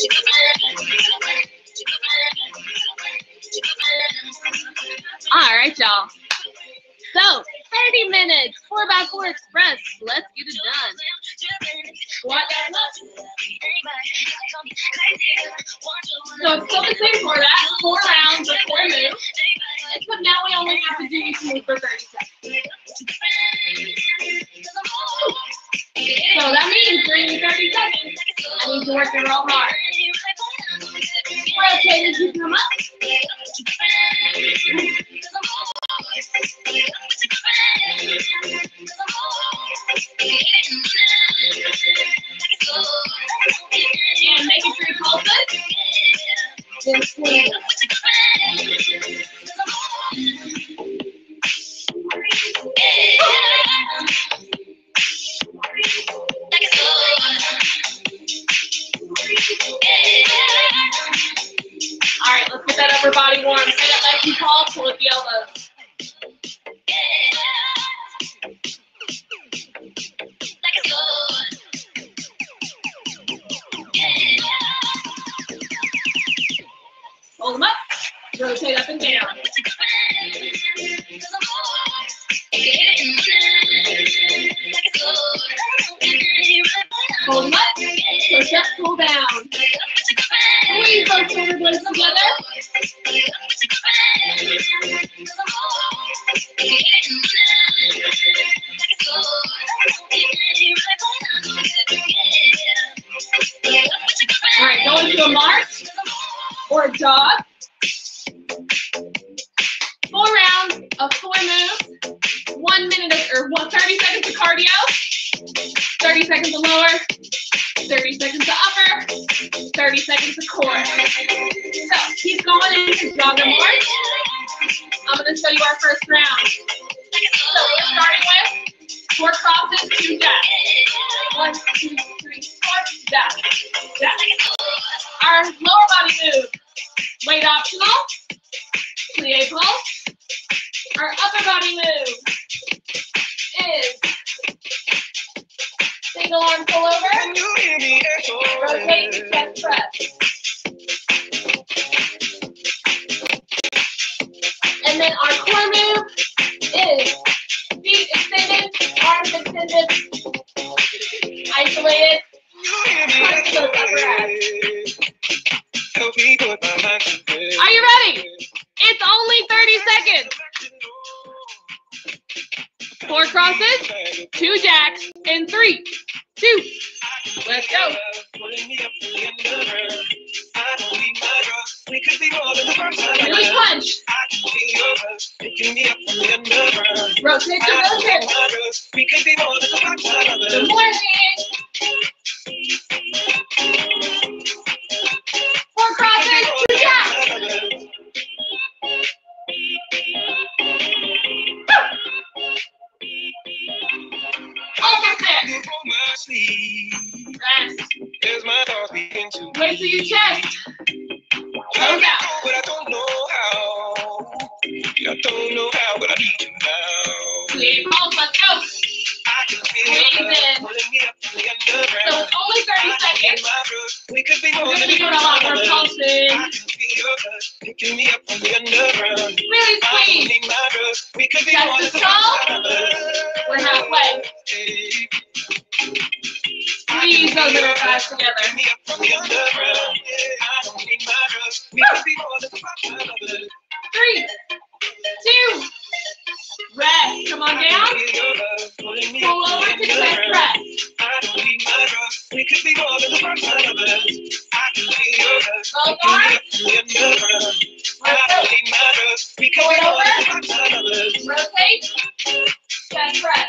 All right, y'all. So, 30 minutes, 4x4 express. Let's get it done. Squat that up. So it's still the same for that. 4 rounds of 4 moves. Except now we only have to do each move for 30 seconds. So that means during 30 seconds, I need to work it real hard. Rotate as you come up. And making sure you pulse it. Then swing. All right, let's get that upper body warm. Say that like you pulse, pull at the elbows. Hold them up. Rotate up and down. Hold them up. Push up, pull down. Squeeze those shoulder blades together. All right, go into a march or a jog. 4 rounds of 4 moves. 1 minute or 30 seconds of cardio. 30 seconds of lower. 30 seconds of upper. 30 seconds of core. So keep going into jog and march. I'm going to show you our first round. So we're starting with 4 crosses, 2 jacks. 1, 2, 3, 4, jacks. Jacks. Our lower body move, weight optional, plie pulse. Our upper body move is single arm pull over, rotate, chest press. And then our core move is feet extended, arms extended, isolated, punch those upper abs. Are you ready? It's only 30 seconds. 4 crosses, 2 jacks, and 3, 2. Let's go. Really punch. Rotate your hips. Good morning. 4 crosses, 2 jacks. Almost there. Rest. Wait till your chest. Close out. But I don't know how. I don't know how, but I need you now. Plie pulse, let's go. Amazing. So it's only 30 seconds. We're going to be doing a lot more pulsing. Really squeeze. Chest is tall. We're halfway. Squeeze those little guys together. 3, 2, rest. Come on down. Pull over to chest press. Both arms. Rotate. Pull it over. Rotate. Chest press.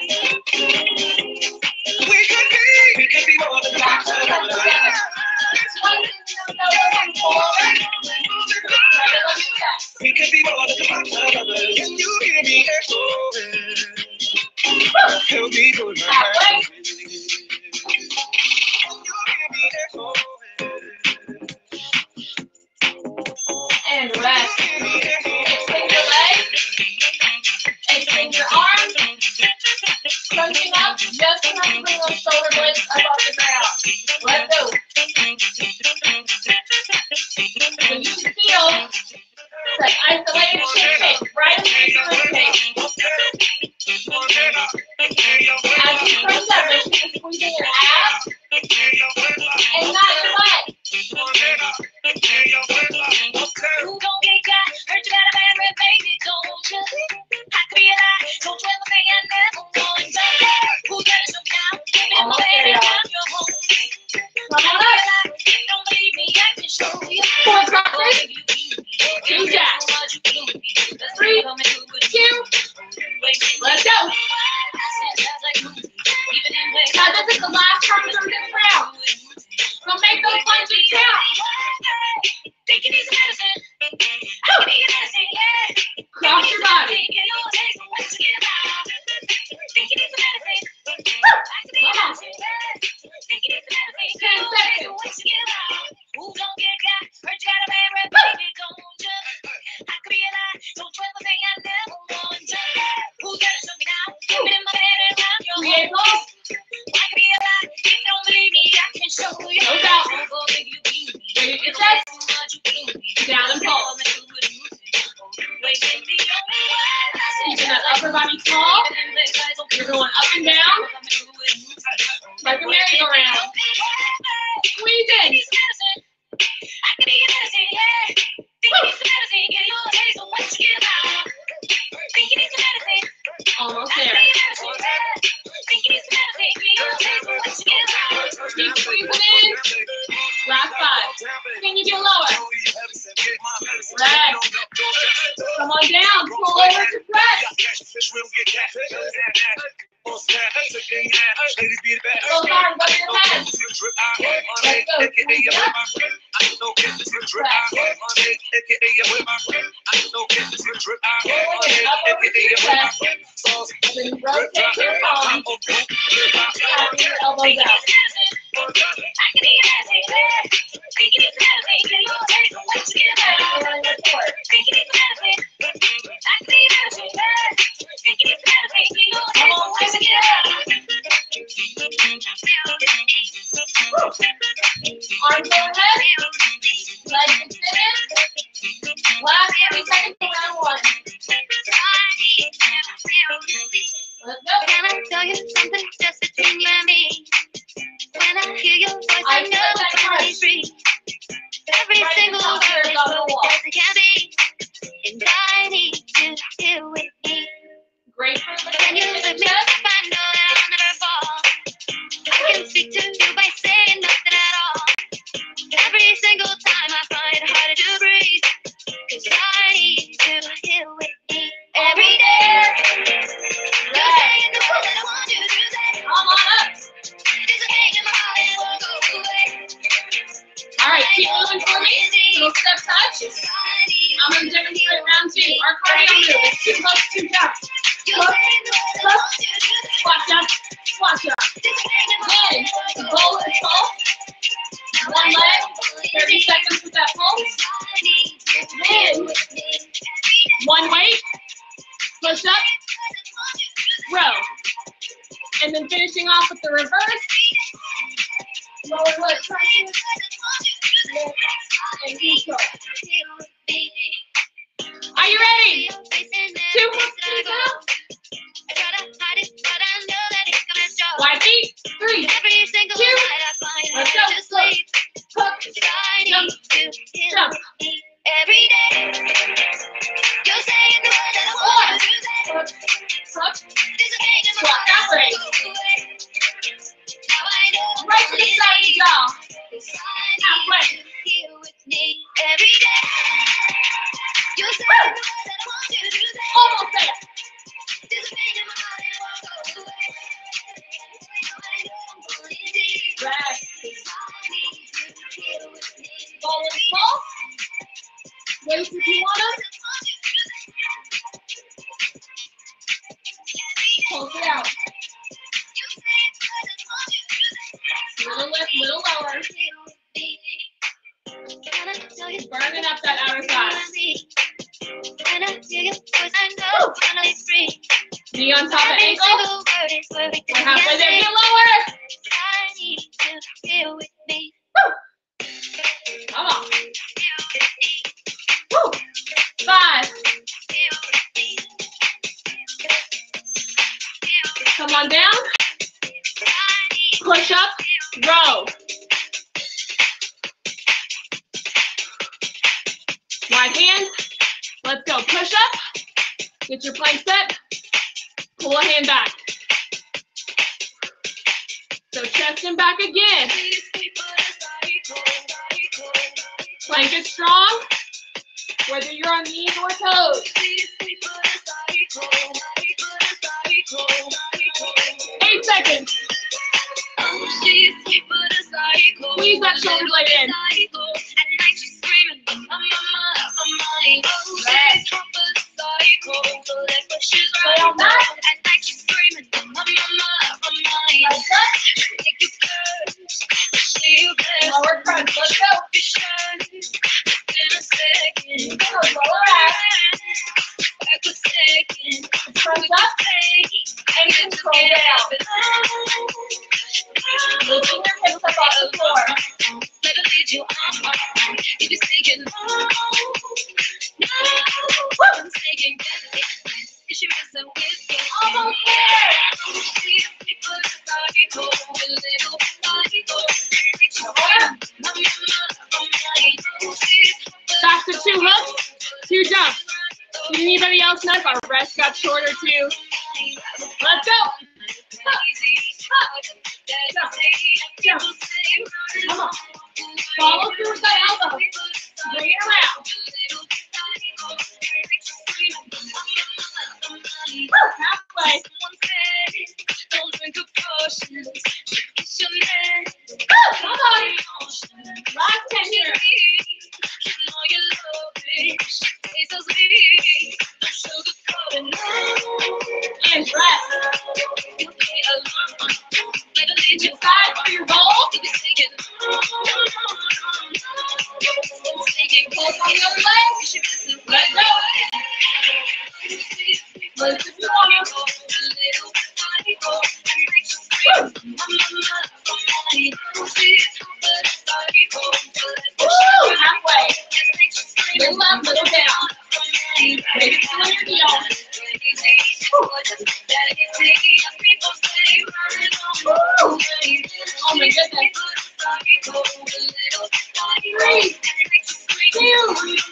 We could be more than Back to the chest together. Pull over. We could be more than can you hear me echoing? Help me put my hand. And rest. Extend your legs. Extend your arms. Crunching up just enough to bring those shoulder blades up off the ground. Let's go. and not your butt. Who gon' get got? Heard you got a man with baby, don't you? I could be a lie, don't you ever say I never want to. Who got it to me now? Give me my bed and I'm your home. Come on up. Don't believe me, I can show you. 4 crosses. 2 jacks. 3, 2. Let's go. Now this is the last time from this round. So make those punches count. Cross your body. Come on. 10 seconds. Who gon' get got? Heard you got a man with baby, don't you? I could be a lie, don't you ever say I never want to. Who got it to me now? Give it in my bed and I'm your Create home. balls. I could be a lie, if you don't believe me, I can show you. No doubt. Oh, baby, you beat me. Ready to get set? Down and pulse. Keeping that upper body tall. You're going up and down like a merry-go-round. Squeeze in. Almost there. Keep squeezing in. Last 5. Can you do lower? Right. Come on down. Pull over to press. Go hard above your head. Let's go. Squeeze up. Then rotate your palms. Having your elbows out. Arms overhead. Legs extended. Last 30 seconds for round 1. Let's go. Can I tell you something just between you and me? When I hear your voice, I know I'm finally free. Every single word is perfect as it can be. And I need you here with me. Great for the Can you lift me up? I know that I'll never fall. I can speak to you by saying nothing at all. Every single time I find it harder to breathe. 'Cause I need you here with me. Every day. You're saying the words that I want you to say. Come on up. There's a pain in my heart and it won't go away. All right, keep moving for me. Little step touch. I'm going to demonstrate round 2. Our cardio move. It's 2 hooks, 2 jumps. Hook, hook, squat jump, squat jump. Then, roll and pull. 1 leg, 30 seconds with that pulse. Then, 1 weight, push up, row. And then finishing off with the reverse. Lower leg crunches. Lift and neutral. Are you ready? 2 hooks, 2 jumps. Wide feet. 3, 2. Let's go. Hook, jump, jump. Every day, you're saying the words that I want you to say. Hook, hook, There's a pain in my squat, heart. halfway. Now I know Right to the side of the jaw. Halfway. here with me every day. You're saying the words that I want you to say. Almost there. There's a pain in my heart and it won't go away. Now I know I'm going deep. Right. 'Cause I need you here with me. Roll and pull. Weights if you want them. Pulse it out. Little lift, little lower. Burning up that outer thigh. When I hear your voice, I know I'm finally free. Knee on top of Every ankle. single word is perfect. We're halfway there. Get lower. I need you here with me. Woo. Come on. Woo. 5. Come on down. Push up. Row. hand. Let's go. Push up. Get your plank set. Pull a hand back. So chest and back again. Plank is strong, whether you're on knees or toes. 8 seconds. Squeeze that shoulder blade in. Stay on that. Lower crunch. Let's go. Lower ass. Crunch up and control down. Lifting your hips up off the floor. Almost there. Back to 2 hooks, 2 jumps. Did anybody else notice our rest got shorter too? Let's go. Up, up, jump, jump. Come on. Follow through with that elbow. Bring it around. Woo, halfway. Woo, come on. Last 10 here. And rest. Decide for your goal. Pulse on the other leg. Let's go. Let's do it. Woo! Halfway. Little up, little down. Maybe feel your heel. Woo. Oh my goodness. 3, 2.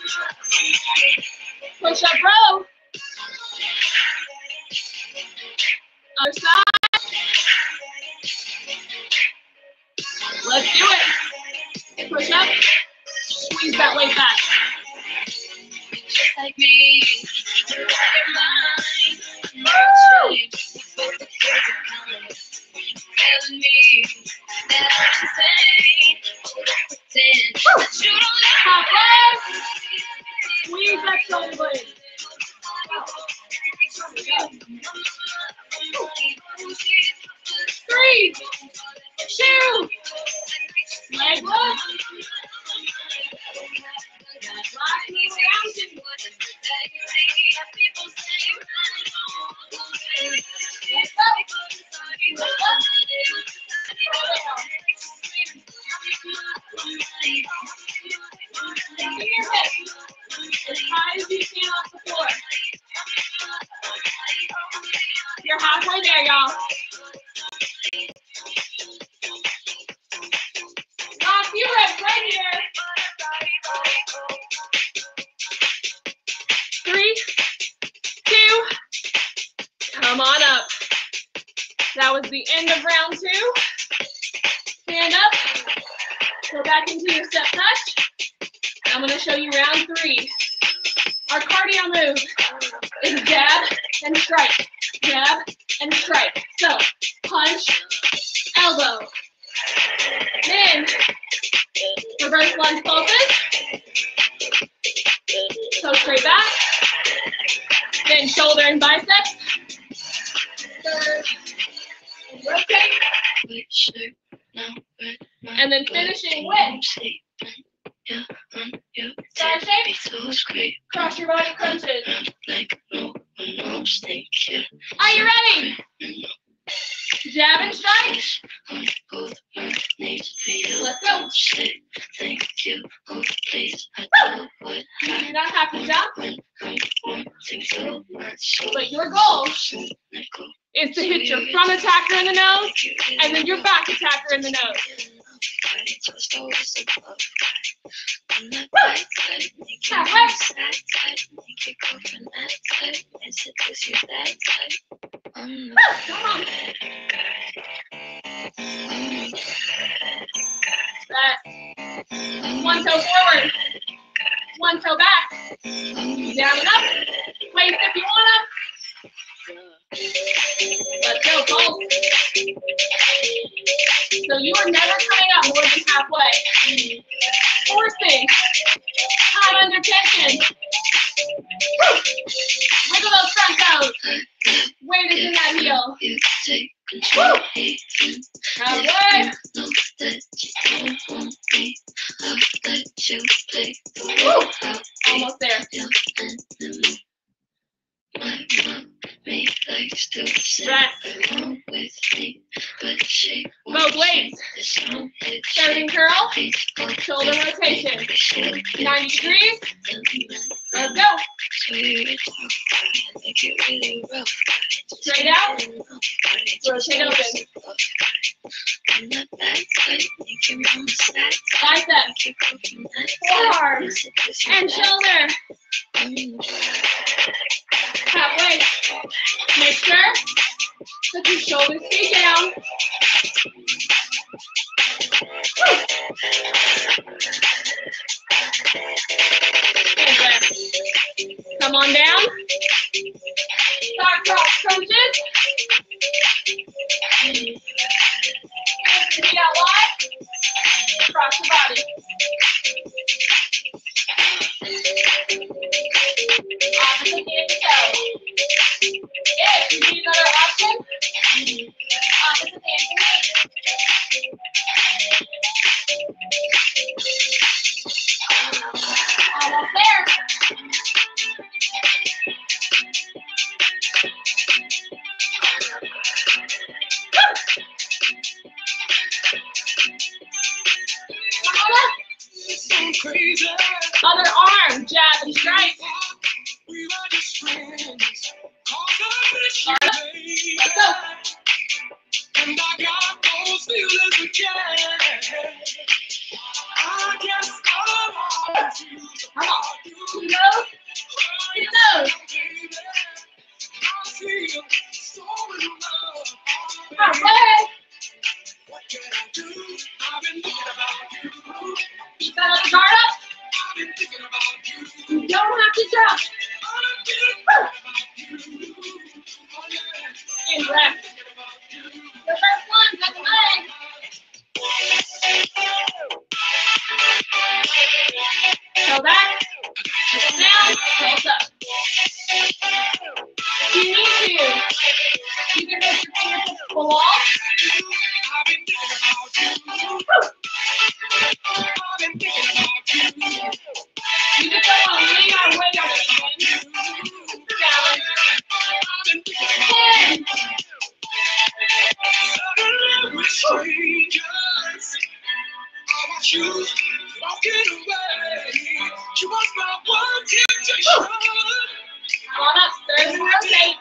Push up row. Other side. Let's do it. Push up. Squeeze that weight back. Just like me. Woo! Top left. Squeeze that shoulder blade. 3, 2. Leg up. As high as you can off the floor. You're halfway there, y'all. Last few reps right here. 3, 2. Come on up. That was the end of round 2. Stand up. Go back into your step touch. I'm going to show you round 3. Our cardio move is jab and strike. Jab and strike. So, punch, elbow. Then, reverse lunge pulses. So straight back. Then shoulder and biceps. Third. Rotate. And then finishing with side shape. Cross your body crunches. Are you ready? Jab and strike. Let's go. Woo! You do not have to jump, but your goal is to hit your front attacker in the nose and then your back attacker in the nose. One toe forward, one toe back, down and up, waist if you want them. Let's go, pulse. So you are never coming up more than halfway. Forcing, time under tension. Wiggle those front toes. Weight is in that heel. Woo! Halfway. Woo! Almost there. Rest. Both weights. Starting curl. Shoulder rotation. 90 degrees. Let's go. Straight out. Rotate open. Biceps. Forearms. And shoulder. Halfway. Make sure that your shoulders stay down. And rest. Come on down. Start cross crunches. Feet out wide. Cross your body. Opposite hand to toe. If you need another option, opposite hand to knee. Almost there. Other arm, jab and strike. Start up. Let's go. And I got those feelings again. I guess come on. Two those. Two those. Halfway. What can I do? I've been thinking about you. Keep that other guard up. I've been thinking about you. You don't have to drop. And rest. The first one, got the leg. Go back. Go down. Close up. If you need to, you can lift your fingertips to the wall. I've been thinking about you. I've been thinking about you. You can go on lean or weight on it. Down. 10. We're strangers. I want you walking away. You was my one temptation. Come on up, third and rotate.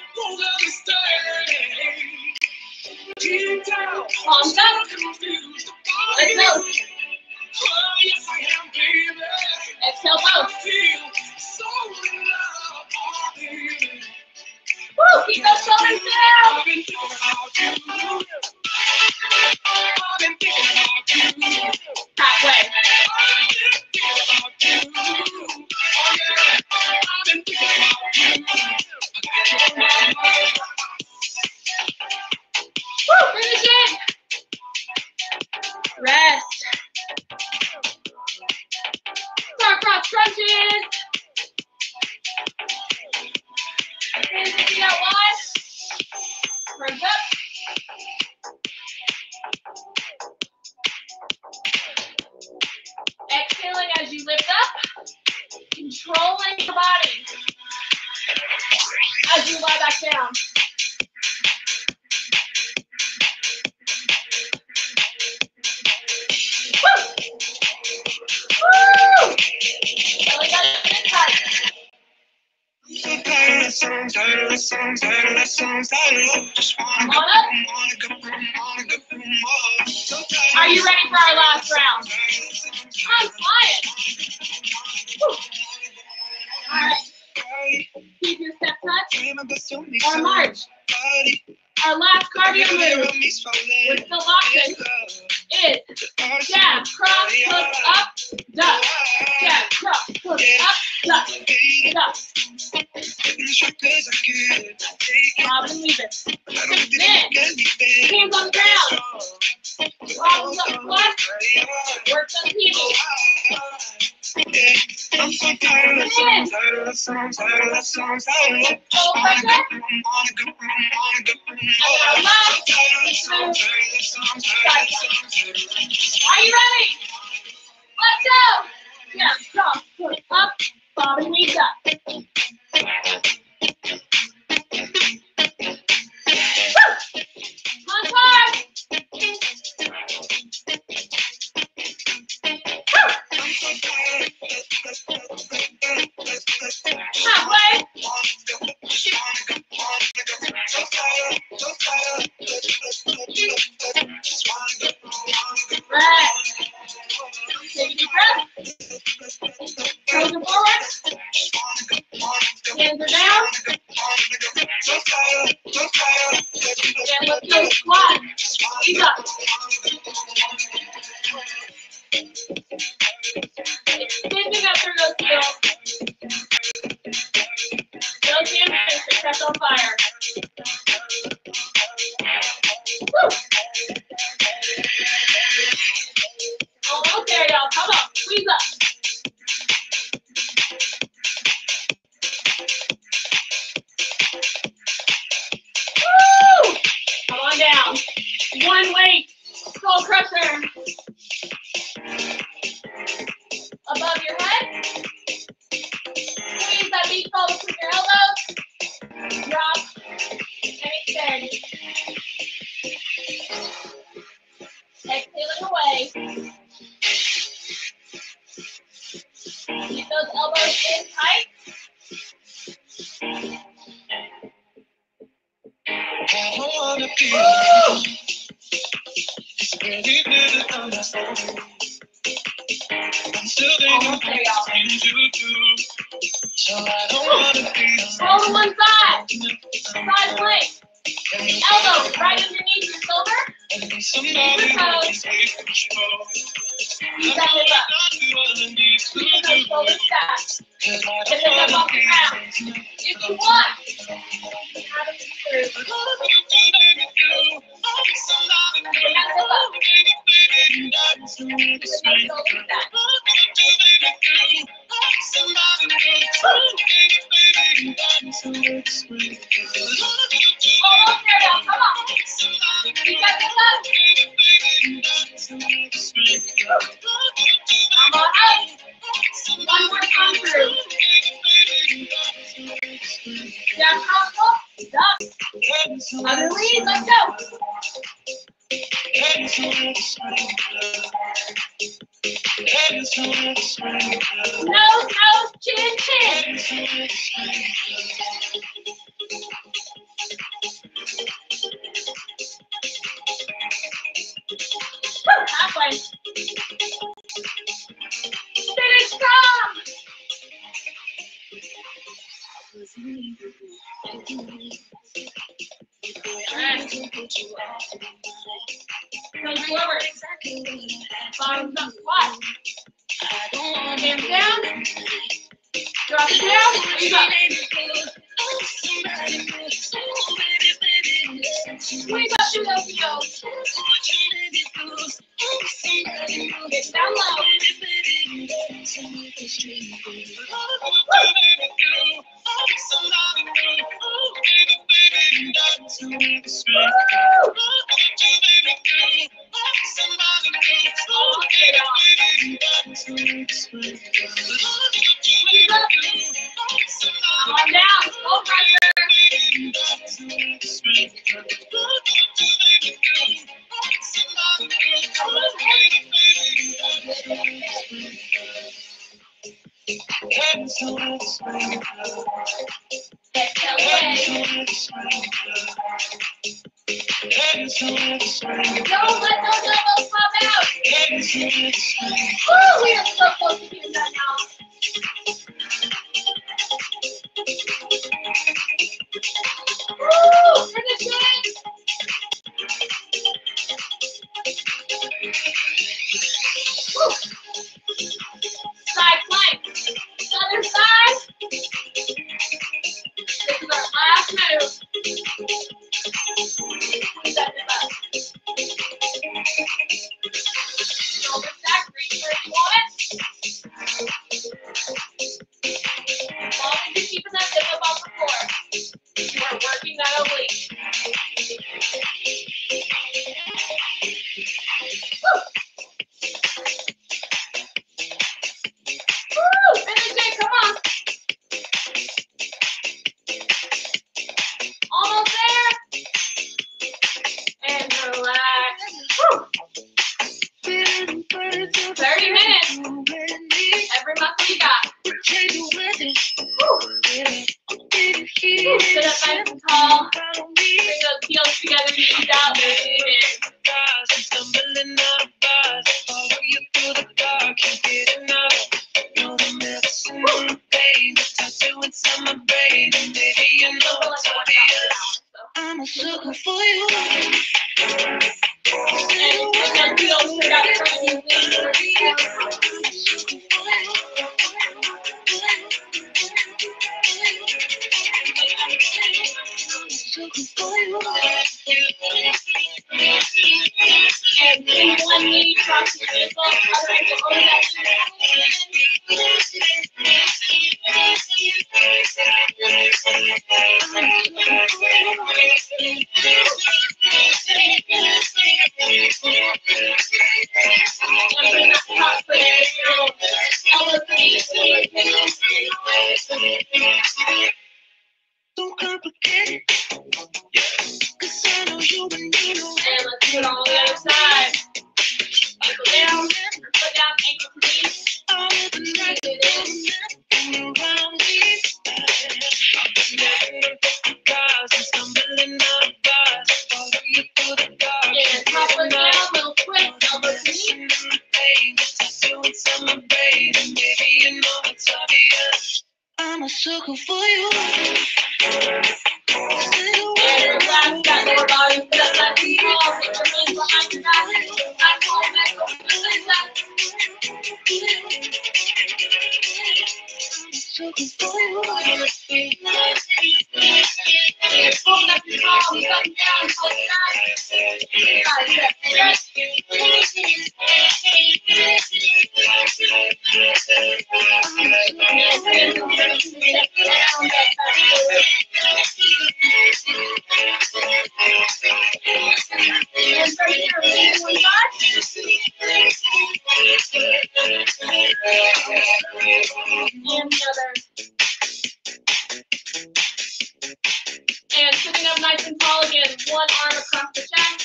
Palms up. Let's go. Exhale both. Woo, keep those shoulders down. Halfway. Woo, finish it. Rest. Start cross crunches. Hands and feet out wide. Arms up. Exhaling as you lift up. Controlling your body as you lie back down. Woo! Woo! Belly button in tight. Come on up. Are you ready for our last round? I'm flying. or march. Our last cardio move with the lock is jab, cross, hook, up, duck. Jab, cross, hook, up, duck, duck. Bob and weave it. Then, hands on the ground. Wobbles up squat. Work some heels. I'm so tired of songs, tired of songs, tired of songs, tired of songs. Are you ready? Let's go. Yeah, cross, foot up, bob and weave up. On time. Halfway. Right. Take a deep breath. Toes are forward. Hands are down. And let's go squat. Ease up. Extending up through those heels. Those hamstrings are kept on fire. Woo! Almost there, y'all. Come on. Squeeze up. Woo! Come on down. One weight. Skull crusher. Above your head. Squeeze that beach ball between your elbows. Drop and extend. Exhaling away. Keep those elbows in tight. I don't wanna be I'm still thinking things you do. So I don't wanna be roll to one side. Side plank. Elbows right underneath your shoulder. somebody who can take control. Use that hip up. Keep those shoulders stacked. Get them up off the ground. If you want, you can have it through. Bring that hip up. Keep those shoulders stacked. Almost there now. Come on. Keep that hip up. Come on out. One more time through. Jab, cross, hook, duck. Other lead, let's go. Nose, nose, chin, chin. Woo, halfway. Finish strong. Alright. Come forward. Bottoms up, squat. Hands down. Drop it down. Squeeze up. Squeeze up through those heels. Get down low. Come on down. Low pressure. Exhale away. Don't let those elbows pop out. Woo, we are so close to being done now. Side plank. Other side. This is our last move. Step it up. Shoulder stack, reach where you want it. As long as you're keeping that hip up off the floor, you are working that oblique. Woo! Woo! Finish it, come on. Almost there. And relax. Woo! 30 minutes. Every muscle you got. Woo. Sit up nice and tall. Bring those heels together, knees out, lean in. I'm a sucker for you. And bring those heels together, lean in. And bring one knee, cross the ankle, other ankle over that Don't complicate it, 'cause I know you and you know. And let's do it on the other side. Ankle down, foot down, ankle to knee. Breathe it in. And top foot down, little twist, elbow to knee. I'm a sucker for you. And relax that lower body, sit up nice and tall, put your hands behind your back, back wall, neck over the side. Sucker for you. And hold up your palms, up and down, hold it down. Tricep stretch. And from here, lean one side. And the other. And sitting up nice and tall again, one arm across the chest.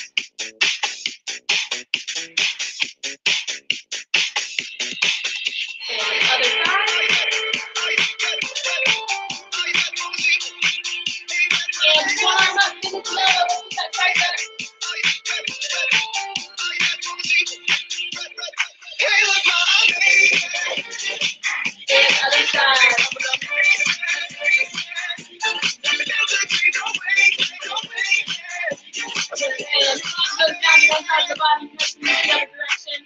And other side. And one arm up, finish the elbow, keep that tricep. And other side. And palm goes down to one side of the body, push in the other direction.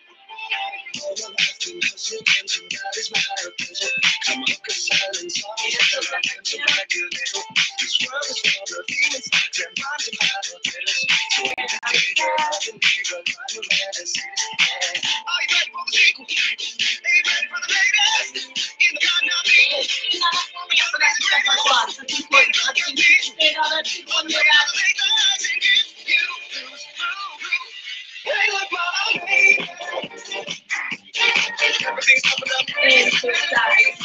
And switch sides.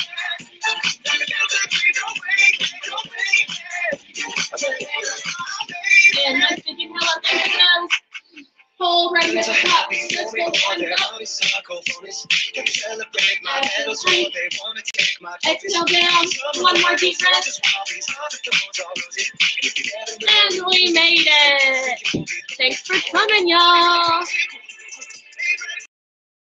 And nice big inhale up through the nose. Pull right here at the top. Just go one up. Exhale down. One more deep breath. And we made it. Thanks for coming, y'all.